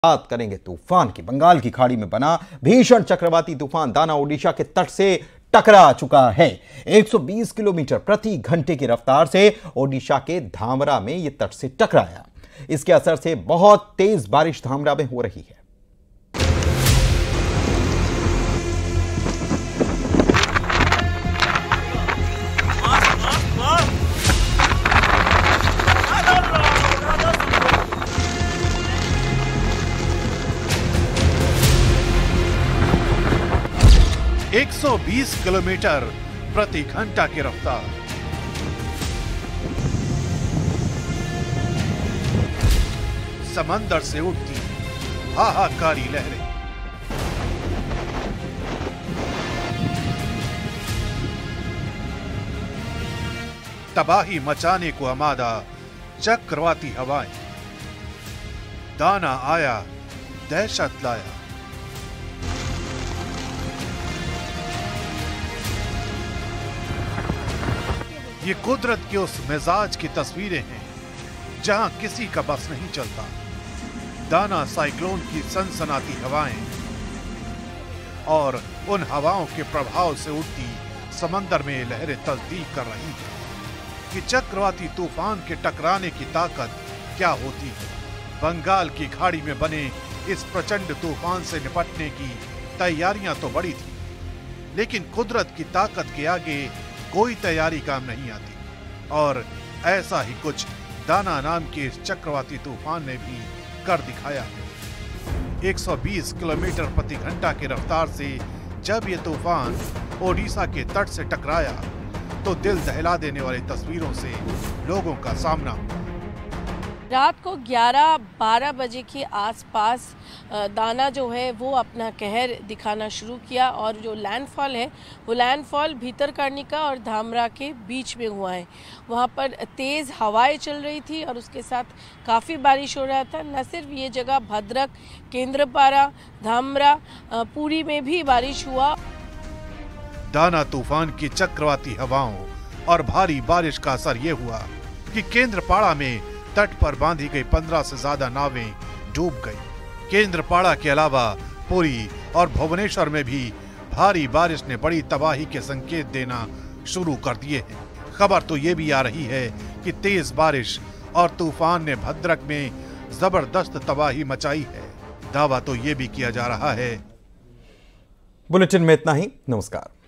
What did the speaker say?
बात करेंगे तूफान की। बंगाल की खाड़ी में बना भीषण चक्रवाती तूफान दाना ओडिशा के तट से टकरा चुका है। 120 किलोमीटर प्रति घंटे की रफ्तार से ओडिशा के धामरा में यह तट से टकराया। इसके असर से बहुत तेज बारिश धामरा में हो रही है। एक 120 किलोमीटर प्रति घंटा की रफ्तार। समंदर से उठती हाहाकारी लहरें। तबाही मचाने को आमादा चक्रवाती हवाएं। दाना आया, दहशत लाया। ये कुदरत के उस मिजाज की तस्वीरें हैं जहां किसी का बस नहीं चलता। दाना साइक्लोन की सनसनाती हवाएं और उन हवाओं के प्रभाव से उठती समंदर में लहरें तस्दीक कर रही हैं कि चक्रवाती तूफान के टकराने की ताकत क्या होती है। बंगाल की खाड़ी में बने इस प्रचंड तूफान से निपटने की तैयारियां तो बड़ी थी, लेकिन कुदरत की ताकत के आगे कोई तैयारी काम नहीं आती। और ऐसा ही कुछ दाना नाम के इस चक्रवाती तूफान ने भी कर दिखाया है। 120 किलोमीटर प्रति घंटा की रफ्तार से जब ये तूफान ओडिशा के तट से टकराया तो दिल दहला देने वाली तस्वीरों से लोगों का सामना हुआ। रात को 11-12 बजे के आसपास दाना जो है वो अपना कहर दिखाना शुरू किया और जो लैंडफॉल है वो लैंडफॉल भीतरकनिका और धामरा के बीच में हुआ है। वहाँ पर तेज़ हवाएं चल रही थी और उसके साथ काफ़ी बारिश हो रहा था। न सिर्फ ये जगह भद्रक, केंद्रपाड़ा, धामरा, पुरी में भी बारिश हुआ। दाना तूफान की चक्रवाती हवाओं और भारी बारिश का असर ये हुआ कि केंद्रपाड़ा में तट पर बांधी गई 15 से ज्यादा नावें डूब गई। केंद्रपाड़ा के अलावा पुरी और भुवनेश्वर में भी भारी बारिश ने बड़ी तबाही के संकेत देना शुरू कर दिए हैं। खबर तो ये भी आ रही है कि तेज बारिश और तूफान ने भद्रक में जबरदस्त तबाही मचाई है। दावा तो ये भी किया जा रहा है। बुलेटिन में इतना ही। नमस्कार।